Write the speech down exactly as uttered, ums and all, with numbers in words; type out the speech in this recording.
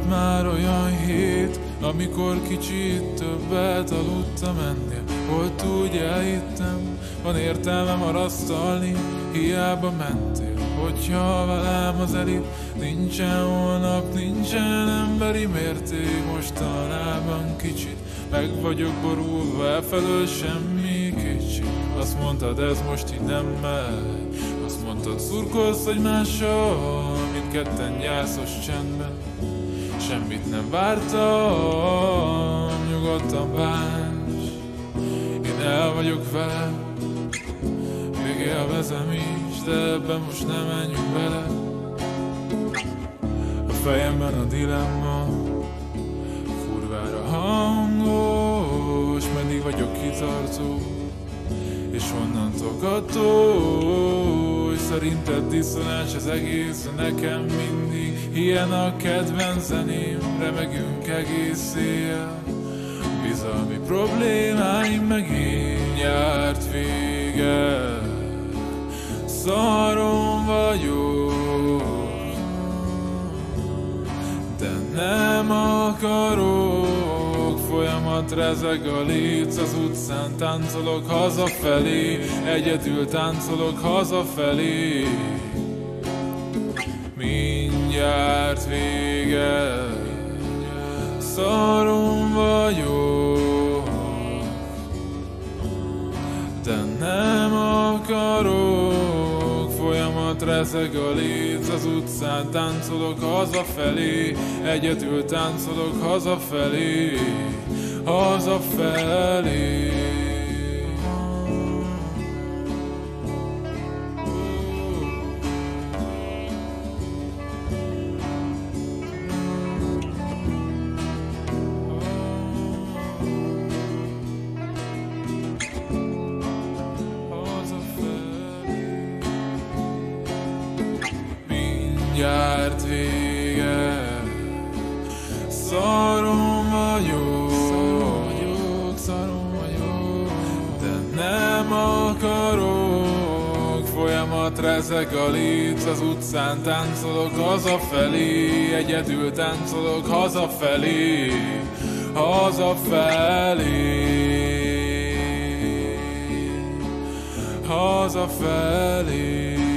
Volt már olyan hét, amikor kicsit többet aludtam ennél. Volt úgy elhittem, van értelme marasztalni, hiába mentél. Hogyha velem az elit, nincsen holnap, nincsen emberi mérték. Mostanában kicsit meg vagyok borulva, elfelől semmi kétség. Azt mondtad, ez most így nem megy, azt mondtad, szurkolsz, hogy mással, mindketten gyászos csendben. Semmit nem vártam, nyugodtan bánts. Én el vagyok vele, még élvezem is, de ebben most nem menjünk bele. A fejemben a dilemma kurvára hangos, meddig vagyok kitartó, és honnantól kattós. Szerinted diszonás az egész, nekem mindig ilyen a kedvenc zeném. Remegünk egész éjjel, bizalmi problémáim megint járt vége. Szarom vagyok, de nem akarok. Folyamat rezeg a léc az utcán, táncolok hazafelé, egyedül táncolok hazafelé. Mindjárt vége, szarom vagyok, de nem akarok. Folyamat rezeg a léc az utcán, táncolok hazafelé, egyedül táncolok hazafelé, hazafelé. Mindjárt vége, szarom vagyok, szarom vagyok, szarom vagyok, de nem akarok. Folyamat rezeg a léc az utcán, táncolok hazafelé, egyedül táncolok hazafelé, hazafelé, hazafelé.